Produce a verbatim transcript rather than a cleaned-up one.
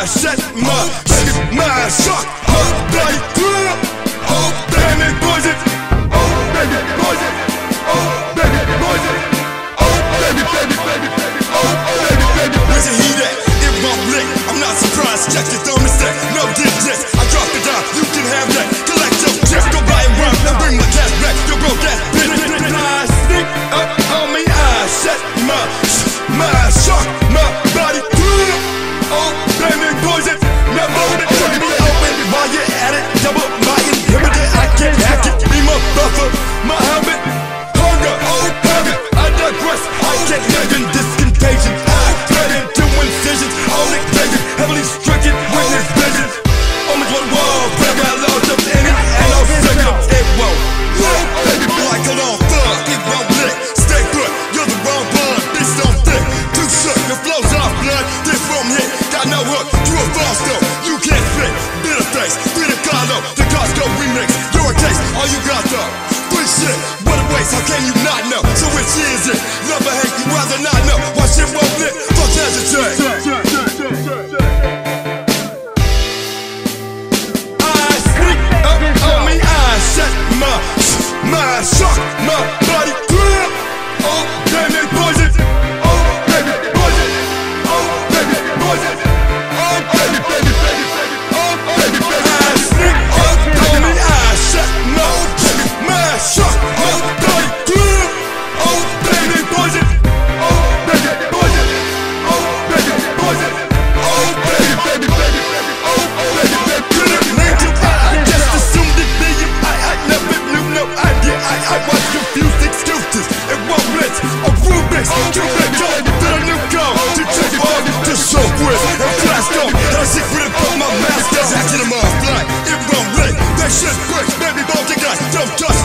eyes shut, my my shock, my body through. Oh, baby, poison. Oh, baby, poison. Oh, baby, poison. Oh, baby, baby, baby, baby. Oh, baby, baby. Where's the heat at? It won't blink. I'm not surprised. Check your thermostat. No digits. I drop it down. You can have that. Collect your chips. Go buy and run. Now bring my cash back. You broke that bitch. I sneak up on me. I shut my my shock, my body through. Oh, baby, poison. Now hold it. Turn me open while you're at it. Double my inhibitor. I can't hack it. Be my buffer. My habit. Hunger. Oh, habit. I digress. I can't live in this contagion. I turn into incisions. All occasion. Heavily stricken. Witness visions. Almost one wall. Grab out loads of any. And I'll stick it. It won't. Baby, like a long thug. It won't lick. Stay put. You're the wrong blood. Bitch don't thick. Too shook. Your flow's off blood. This from here. Got no hook. You a false though. You can't fit. Bitter face. Bitter Carlo. The Costco remix. You're a case. All you got though. Free shit. What a waste. How can you not know? So which is it? Love or hate. You rather not know. Why shit won't lit? Fuck hesitate. I sneak up on me. I shut my my shock. My body through. Oh, baby, poison. Oh, baby, poison. Oh, baby, poison. Oh, baby, baby, baby, baby. Oh, baby, baby. I sneak up on me. I shut my my shock. My body through. Oh, baby, poison. Oh, baby, poison. Oh, baby, poison. Oh, baby, baby, baby, baby. Oh, baby, baby. Couldn't make it. I just assumed it be you. I I never knew, no idea. I I was confused, excuses. It won't rinse. A Rubik's cube that told me that a new code to check it out, to show with and flash on. And I secret put my mask on. Acting in my flight. It won't lit. That shit breaks. Baby, both the guys don't touch.